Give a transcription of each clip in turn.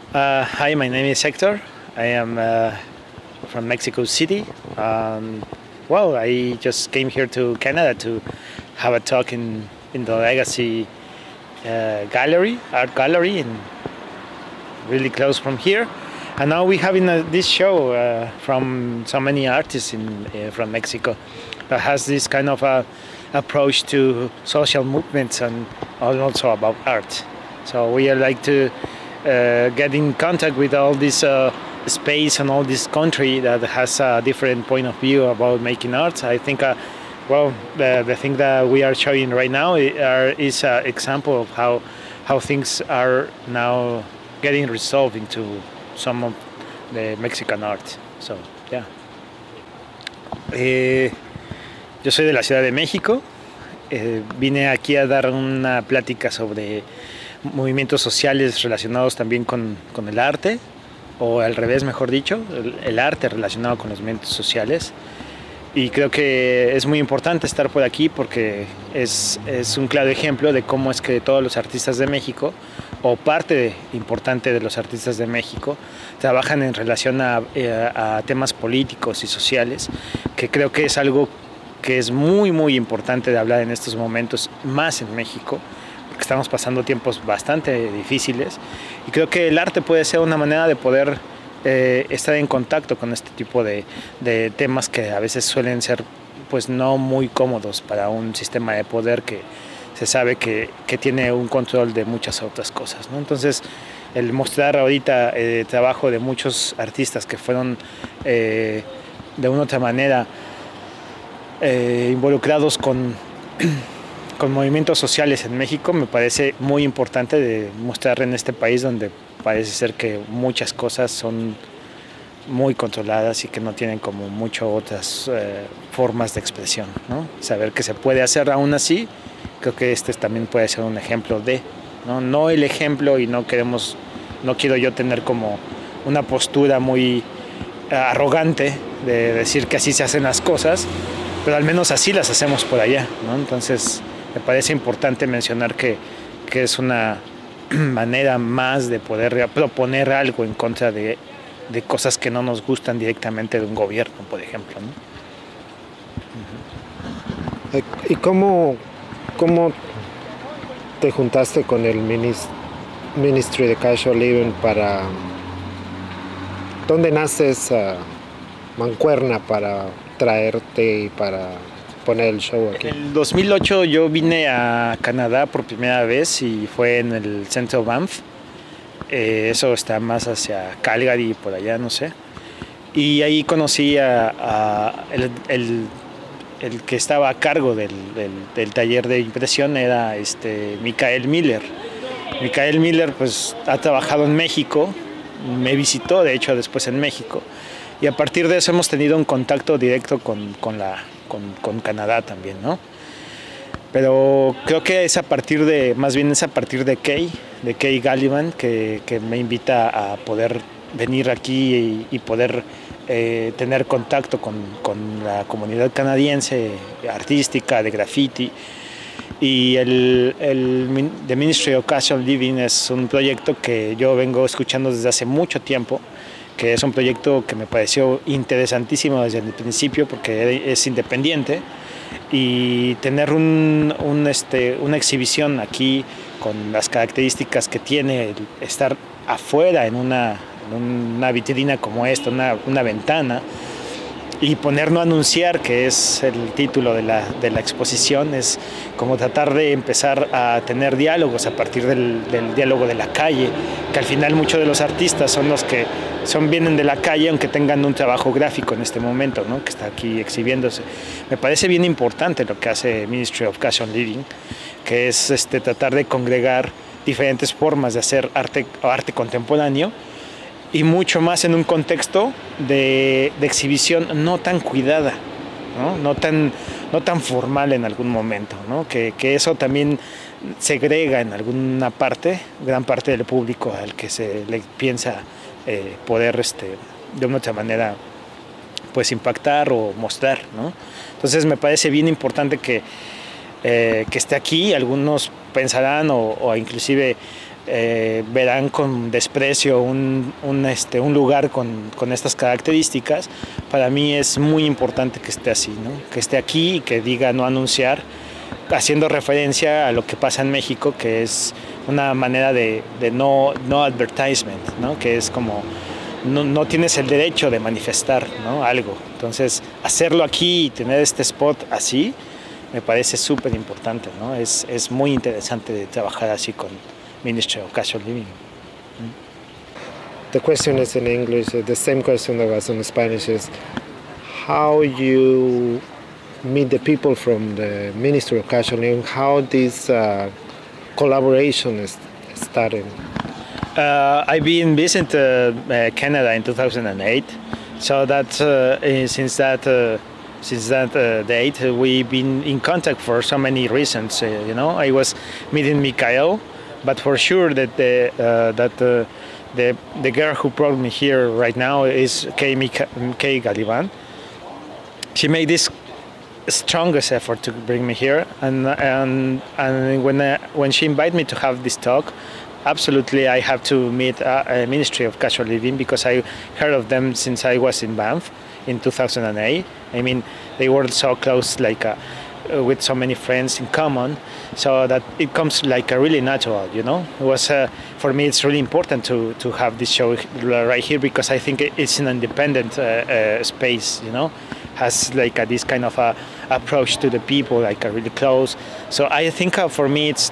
Hi, my name is Hector. I am from Mexico City. Well, I just came here to Canada to have a talk in the Legacy Gallery, art gallery, and really close from here. And now we're having this show from so many artists from Mexico that has this kind of approach to social movements and also about art. So we are like to get in contact with all this space and all this country that has a different point of view about making art. I think, well, the thing that we are showing right now is an example of how things are now getting resolved into some of the Mexican art. So, yeah. Yo soy de la Ciudad de México. Vine aquí a dar una plática sobre movimientos sociales relacionados también con el arte, o al revés, mejor dicho, el arte relacionado con los movimientos sociales. Y creo que es muy importante estar por aquí porque es un claro ejemplo de cómo es que todos los artistas de México, o parte importante de los artistas de México, trabajan en relación a temas políticos y sociales, que creo que es algo que es muy importante de hablar en estos momentos, más en México, porque estamos pasando tiempos bastante difíciles, y creo que el arte puede ser una manera de poder estar en contacto con este tipo de temas que a veces suelen ser pues no muy cómodos para un sistema de poder que se sabe que tiene un control de muchas otras cosas, ¿no? Entonces, el mostrar ahorita el trabajo de muchos artistas que fueron de una u otra manera involucrados con movimientos sociales en México, me parece muy importante de mostrar en este país donde parece ser que muchas cosas son muy controladas y que no tienen como muchas otras formas de expresión, ¿no? Saber que se puede hacer aún así, creo que este también puede ser un ejemplo de, no el ejemplo, y no quiero yo tener como una postura muy arrogante de decir que así se hacen las cosas, pero al menos así las hacemos por allá, ¿no? Entonces me parece importante mencionar que es una manera más de poder proponer algo en contra de cosas que no nos gustan directamente de un gobierno, por ejemplo, ¿no? ¿Y cómo te juntaste con el Ministry de Casual Living para... ¿Dónde nace esa mancuerna para traerte y para poner el show aquí? En el 2008 yo vine a Canadá por primera vez y fue en el centro Banff. Eso está más hacia Calgary, por allá, no sé. Y ahí conocí el que estaba a cargo del taller de impresión, era Michael Miller. Michael Miller pues ha trabajado en México, me visitó de hecho después en México, y a partir de eso hemos tenido un contacto directo con Canadá también, ¿no? Pero creo que es a partir de Kay Gallivan, que me invita a poder venir aquí y poder tener contacto con la comunidad canadiense artística, de graffiti. Y The Ministry of Casual Living es un proyecto que yo vengo escuchando desde hace mucho tiempo, que es un proyecto que me pareció interesantísimo desde el principio porque es independiente, y tener una exhibición aquí con las características que tiene estar afuera en una vitrina como esta, una ventana, y ponernos a anunciar, que es el título de la exposición, es como tratar de empezar a tener diálogos a partir del diálogo de la calle, que al final muchos de los artistas son los que vienen de la calle, aunque tengan un trabajo gráfico en este momento, ¿no? Que está aquí exhibiéndose. Me parece bien importante lo que hace Ministry of Casual Living, que es tratar de congregar diferentes formas de hacer arte contemporáneo, y mucho más en un contexto de exhibición no tan cuidada, no tan formal en algún momento, ¿no? Que eso también segrega en alguna parte, gran parte del público al que se le piensa poder de una otra manera pues impactar o mostrar, ¿no? Entonces me parece bien importante que esté aquí. Algunos pensarán o inclusive verán con desprecio un lugar con estas características. Para mí es muy importante que esté así, ¿no? Que esté aquí y que diga no anunciar, haciendo referencia a lo que pasa en México, que es una manera de no advertisement, ¿no? Que es como no tienes el derecho de manifestar, ¿no? Algo. Entonces, hacerlo aquí y tener este spot así me parece súper importante, ¿no? Es muy interesante de trabajar así con Ministry of Casual Living. The question is in English. The same question that was in Spanish is how you meet the people from the Ministry of Casual Living, how this collaboration is starting. I've been visiting Canada in 2008, so that since that date we've been in contact for so many reasons. I was meeting Mikhail, but for sure that the girl who brought me here right now is Kay Galivan. She made this strongest effort to bring me here, and when she invited me to have this talk, absolutely I have to meet a Ministry of Casual Living, because I heard of them since I was in Banff in 2008. I mean, they were so close, with so many friends in common, so that it comes like a really natural, It was for me it's really important to have this show right here, because I think it's an independent space, has this kind of approach to the people, really close. So I think for me it's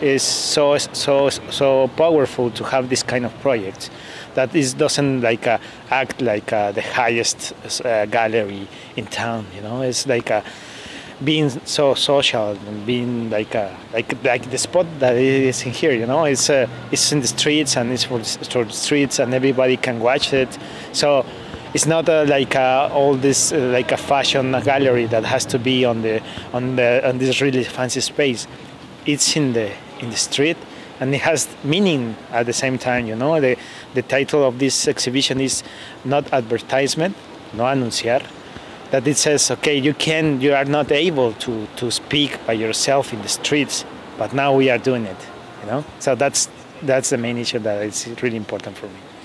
so powerful to have this kind of project that doesn't act like the highest gallery in town. It's being so social and being like the spot that it is in here. It's in the streets, and it's for the streets, and everybody can watch it. So it's not all this a fashion gallery that has to be on this really fancy space. It's in the street, and it has meaning at the same time. The title of this exhibition is not advertisement, no anunciar. That it says, okay, you are not able to speak by yourself in the streets, but now we are doing it. So that's the main issue that is really important for me.